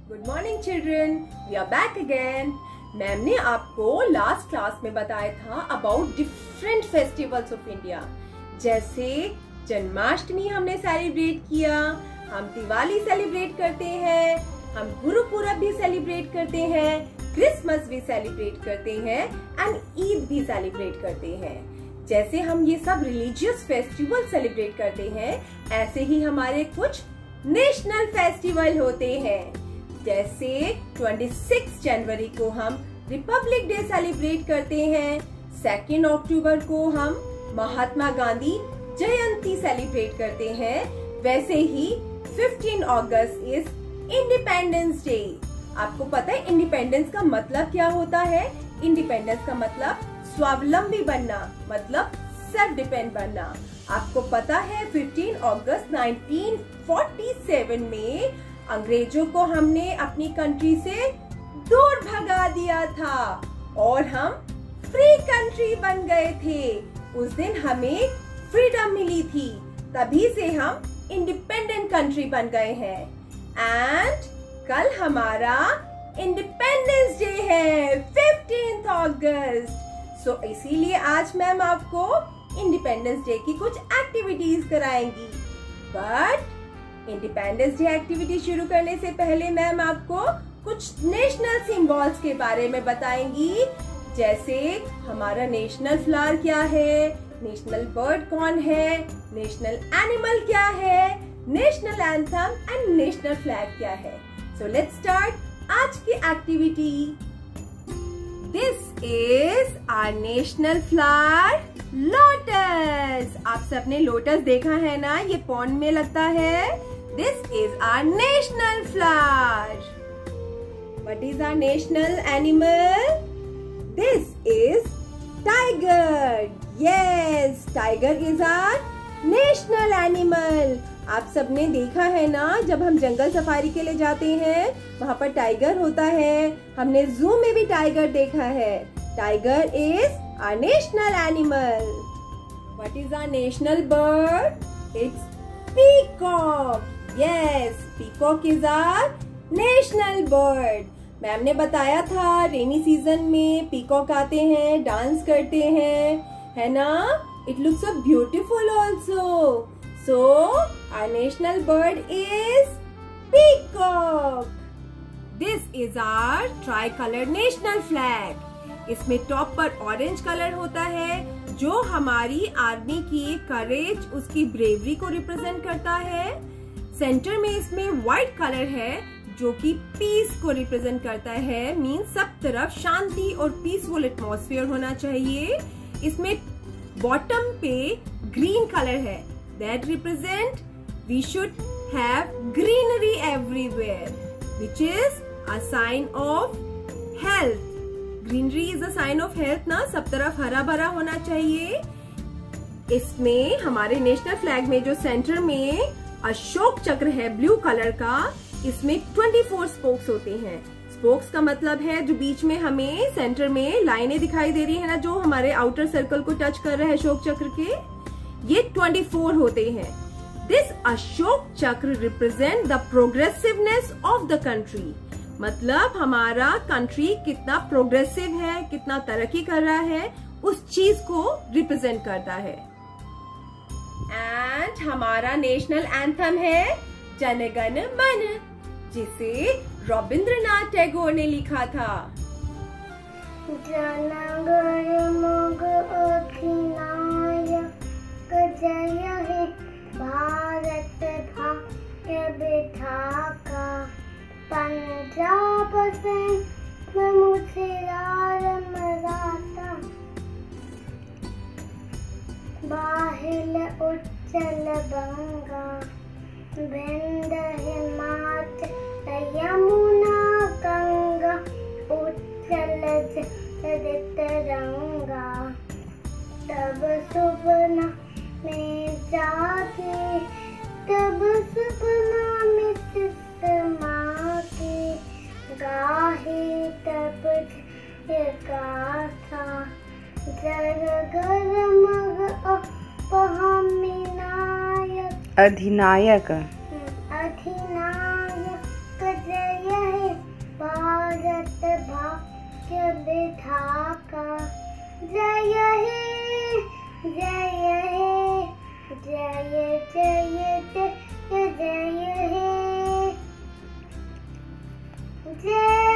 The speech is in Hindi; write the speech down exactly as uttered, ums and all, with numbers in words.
Good morning children, we are back again. Ma'am ने आपको लास्ट क्लास में बताया था about different festivals of India. जैसे जन्माष्टमी हमने सेलिब्रेट किया, हम दिवाली सेलिब्रेट करते हैं, हम गुरुपुरब भी सेलिब्रेट करते हैं, क्रिसमस भी सेलिब्रेट करते हैं एंड ईद भी सेलिब्रेट करते हैं। जैसे हम ये सब रिलीजियस फेस्टिवल सेलिब्रेट करते हैं, ऐसे ही हमारे कुछ नेशनल फेस्टिवल होते हैं। जैसे छब्बीस जनवरी को हम रिपब्लिक डे सेलिब्रेट करते हैं, सेकेंड अक्टूबर को हम महात्मा गांधी जयंती सेलिब्रेट करते हैं, वैसे ही पंद्रह अगस्त इज इंडिपेंडेंस डे। आपको पता है इंडिपेंडेंस का मतलब क्या होता है? इंडिपेंडेंस का मतलब स्वावलंबी बनना, मतलब सेल्फ डिपेंड बनना। आपको पता है पंद्रह अगस्त उन्नीस सौ सैंतालीस में अंग्रेजों को हमने अपनी कंट्री से दूर भगा दिया था और हम फ्री कंट्री बन गए थे। उस दिन हमें फ्रीडम मिली थी, तभी से हम इंडिपेंडेंट कंट्री बन गए हैं। एंड कल हमारा इंडिपेंडेंस डे है, पंद्रह अगस्त। सो इसीलिए आज मैम आपको इंडिपेंडेंस डे की कुछ एक्टिविटीज कराएंगी। बट इंडिपेंडेंस डे एक्टिविटी शुरू करने से पहले मैम आपको कुछ नेशनल सिंबल्स के बारे में बताएंगी। जैसे हमारा नेशनल फ्लावर क्या है, नेशनल बर्ड कौन है, नेशनल एनिमल क्या है, national anthem and national flag क्या है। सो लेट्स स्टार्ट आज की activity. This is our national flower lotus. आप सबने लोटस देखा है ना, ये पॉन्ड में लगता है। This is our national flower. What is our national animal? This is tiger. Yes, tiger is our national animal. आप सबने देखा है ना, जब हम जंगल सफारी के लिए जाते हैं वहाँ पर टाइगर होता है। हमने जू में भी टाइगर देखा है। Tiger is our national animal. What is our national bird? It's peacock. Yes, peacock is our national bird. Ma'am ने बताया था रेनी सीजन में पीकॉक आते हैं, डांस करते हैं, है ना? It looks so beautiful also. So our national bird is peacock. This is our tri-colored national flag. इसमें टॉप पर ऑरेंज कलर होता है जो हमारी आर्मी की करेज, उसकी ब्रेवरी को रिप्रेजेंट करता है। सेंटर में इसमें व्हाइट कलर है जो कि पीस को रिप्रेजेंट करता है। मीन सब तरफ शांति और पीसफुल एटमॉस्फेयर होना चाहिए। इसमें बॉटम पे ग्रीन कलर है, that represent we should have greenery everywhere, which is a sign of health. Greenery is a sign of health ना, सब तरफ हरा भरा होना चाहिए। इसमें हमारे नेशनल फ्लैग में जो सेंटर में अशोक चक्र है ब्लू कलर का, इसमें चौबीस स्पोक्स होते हैं। स्पोक्स का मतलब है जो बीच में हमें सेंटर में लाइनें दिखाई दे रही है ना, जो हमारे आउटर सर्कल को टच कर रहे हैं अशोक चक्र के, ये चौबीस होते हैं। This Ashok Chakra represent the progressiveness of the country. मतलब हमारा कंट्री कितना प्रोग्रेसिव है, कितना तरक्की कर रहा है, उस चीज को रिप्रेजेंट करता है। एंड हमारा नेशनल एंथम है जनगण मन, जिसे रविंद्रनाथ टैगोर ने लिखा था। जनगण मन अधिनायक जय हे भारत भाग्य विधाता, पंजाब से मुझे मराठा, बाहिल उच्चल बंगा, विंध्य हिमाचल यमुना गंगा, उच्चल तरंगा, तब सुबना में जागे, तब सुबना में मागे, गाहे तब गाथा, जर गर मग अपहमिनायक, अधिनायक अधिनायक जय हे जय